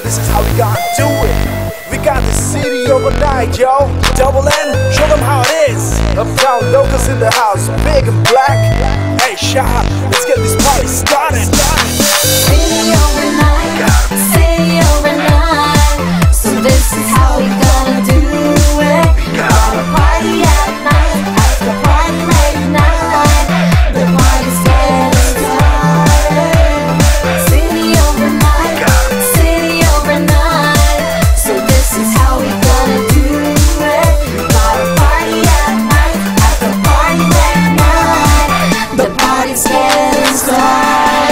this is how we gonna do it. We got the city overnight, yo. Double N, show them how it is. Uptown locals in the house, big and black. Hey, shop, let's get this party started. City overnight, city overnight. So this is how we gonna do it. Gonna party at night, after party late night. The party's getting started. City overnight, city overnight. So this is how we gonna do it. Gonna party at night, after party late night. The party's getting started.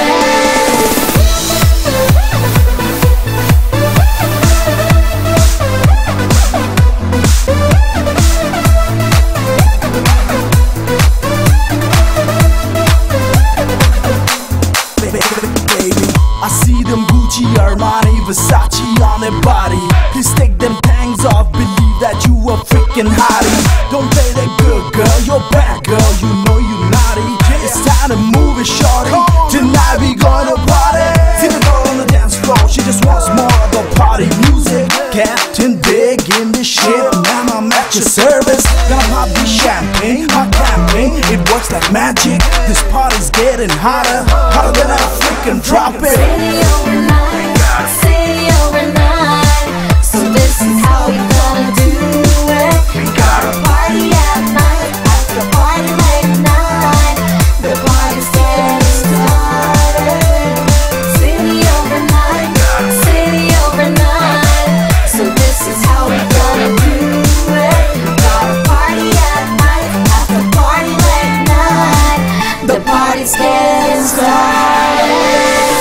I see them Gucci, Armani, Versace on their body. Please take them pangs off, believe that you a freaking hottie. Don't play that good girl, you're bad girl, you know you naughty. It's time to move it, shorty. Tonight we gonna party. See the girl on the dance floor, she just wants more of the party music. Captain Big in the ship, man, I'm at your service. Gonna pop the champagne, hot campaign, it works like magic. This party's getting hotter, hotter than a freaking tropic. City overnight, city overnight. So this is how we gonna do it. We gotta party at night, after party late night. The party's getting started. City overnight, city overnight. So this is how we gonna do it. We gotta party at night, after party late night. The party's getting started.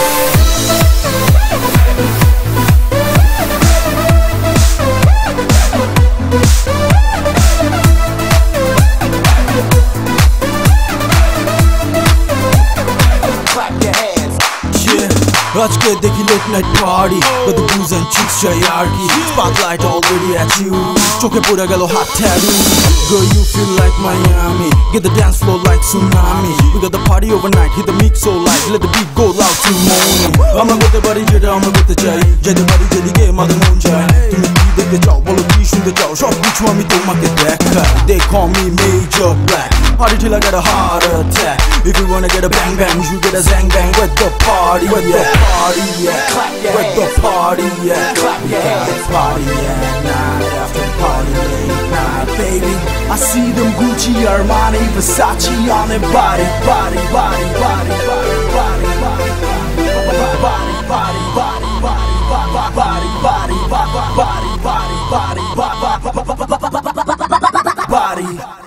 Rajged'deki late night party, but the booze and chicks hierarchy. Spotlight already at you. Choke pura gelo hot tattoo. Girl, you feel like Miami. Get the dance floor like tsunami. We got the party overnight. Hit the mix so light. Let the beat go loud till morning. I'ma get the body, I'ma get the jai. Jai the body, jai the game, mother moon jai. তুমি কি দেখতে চাও বলো কি শুনতে চাও সব কিছু আমি তোমাকে দেখাই. They call me Major Black. Party till I get a heart attack. If you wanna get a bang bang, you get a zang bang. With the party, with the party, yeah. With the party, yeah. Clap your hands, party, yeah. Night after party, late night, baby. I see them Gucci, Armani, Versace on their body, body, body, body, body, body, body, body, body, body, body, body, body, body, body, body, body, body, body, body.